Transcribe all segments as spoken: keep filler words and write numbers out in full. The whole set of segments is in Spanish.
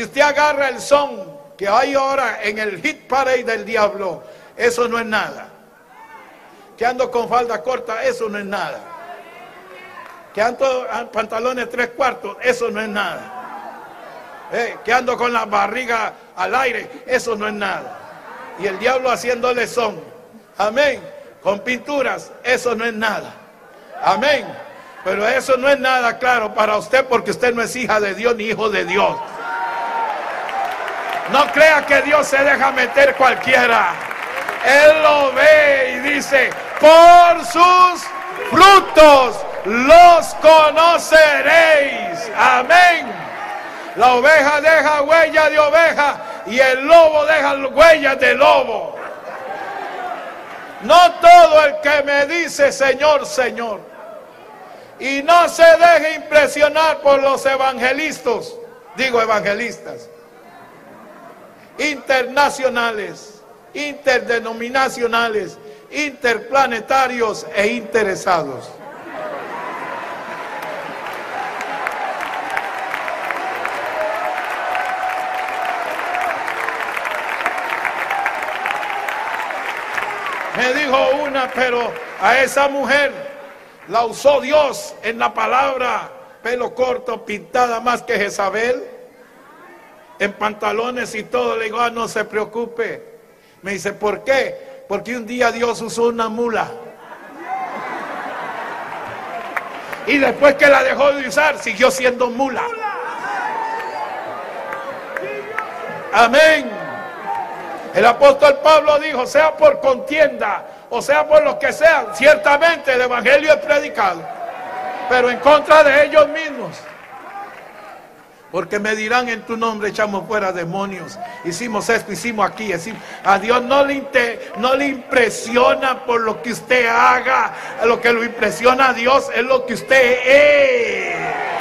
si usted agarra el son que hay ahora en el hit parade del diablo, eso no es nada. Que ando con falda corta, eso no es nada. Que ando en pantalones tres cuartos, eso no es nada. Eh, que ando con la barriga al aire, eso no es nada. Y el diablo haciéndole son, amén, con pinturas, eso no es nada, amén. Pero eso no es nada, claro, para usted, porque usted no es hija de Dios ni hijo de Dios. No crea que Dios se deja meter cualquiera. Él lo ve y dice: por sus frutos los conoceréis. Amén. La oveja deja huella de oveja y el lobo deja huellas de lobo. No todo el que me dice Señor, Señor, y no se deje impresionar por los evangelistas, digo evangelistas, internacionales, interdenominacionales, interplanetarios e interesados. Me dijo una, pero a esa mujer la usó Dios en la palabra, pelo corto, pintada más que Jezabel, en pantalones y todo. Le digo: ah, no se preocupe. Me dice: ¿por qué? Porque un día Dios usó una mula. Y después que la dejó de usar, siguió siendo mula. Amén. El apóstol Pablo dijo: sea por contienda o sea por lo que sea, ciertamente el evangelio es predicado, pero en contra de ellos mismos. Porque me dirán: en tu nombre echamos fuera demonios, hicimos esto, hicimos aquí, hicimos. A Dios no le, inter, no le impresiona por lo que usted haga. Lo que lo impresiona a Dios es lo que usted es.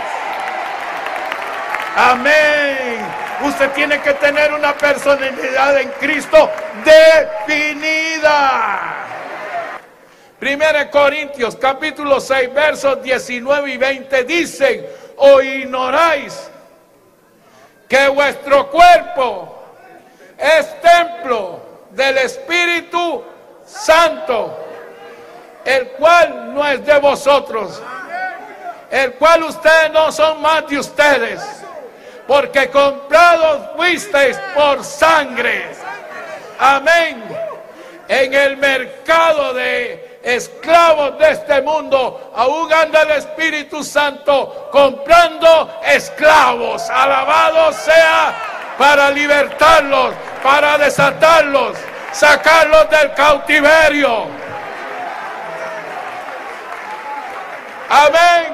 Amén. Usted tiene que tener una personalidad en Cristo definida. Primera de Corintios capítulo seis versos diecinueve y veinte dicen: ¿o ignoráis que vuestro cuerpo es templo del Espíritu Santo, el cual no es de vosotros, el cual ustedes no son más de ustedes, porque comprados fuisteis por sangre? Amén. En el mercado de esclavos de este mundo aún anda el Espíritu Santo comprando esclavos. Alabado sea, para libertarlos, para desatarlos, sacarlos del cautiverio. Amén.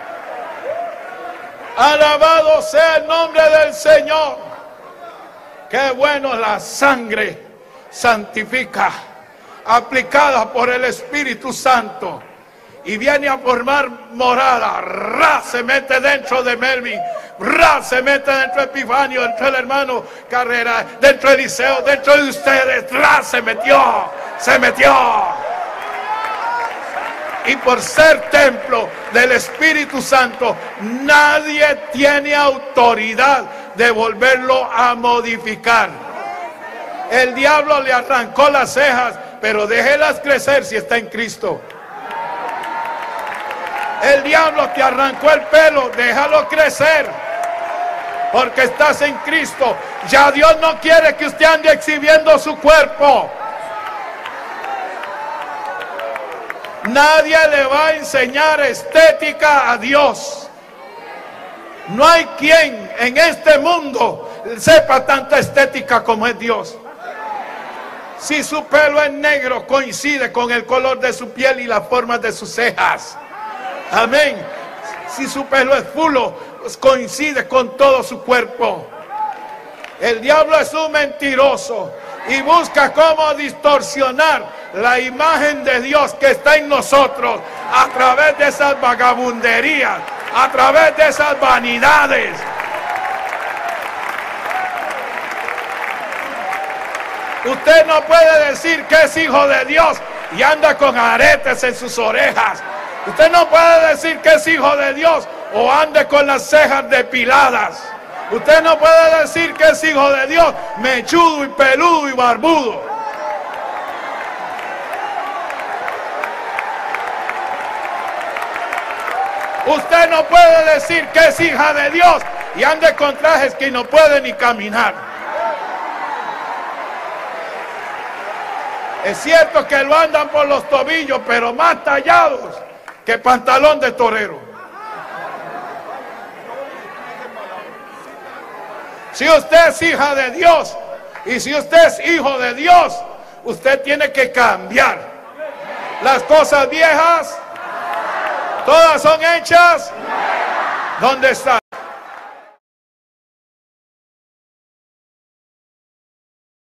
Alabado sea el nombre del Señor. Qué bueno, la sangre santifica, aplicada por el Espíritu Santo, y viene a formar morada. Ra se mete dentro de Melvin, Ra se mete dentro de Epifanio, dentro del hermano Carrera, dentro de Eliseo, dentro de ustedes. Ra se metió, se metió. Y por ser templo del Espíritu Santo, nadie tiene autoridad de volverlo a modificar. El diablo le arrancó las cejas, pero déjelas crecer si está en Cristo. El diablo te arrancó el pelo, déjalo crecer, porque estás en Cristo. Ya Dios no quiere que usted ande exhibiendo su cuerpo. Nadie le va a enseñar estética a Dios. No hay quien en este mundo sepa tanta estética como es Dios. Si su pelo es negro, coincide con el color de su piel y las formas de sus cejas. Amén. Si su pelo es fulo, pues coincide con todo su cuerpo. El diablo es un mentiroso y busca cómo distorsionar la imagen de Dios que está en nosotros a través de esas vagabunderías, a través de esas vanidades. Usted no puede decir que es hijo de Dios y anda con aretes en sus orejas. Usted no puede decir que es hijo de Dios o ande con las cejas depiladas. Usted no puede decir que es hijo de Dios, mechudo y peludo y barbudo. Usted no puede decir que es hija de Dios y ande con trajes que no puede ni caminar. Es cierto que lo andan por los tobillos, pero más tallados que pantalón de torero. Si usted es hija de Dios y si usted es hijo de Dios, usted tiene que cambiar. Las cosas viejas, todas son hechas. ¿Dónde está?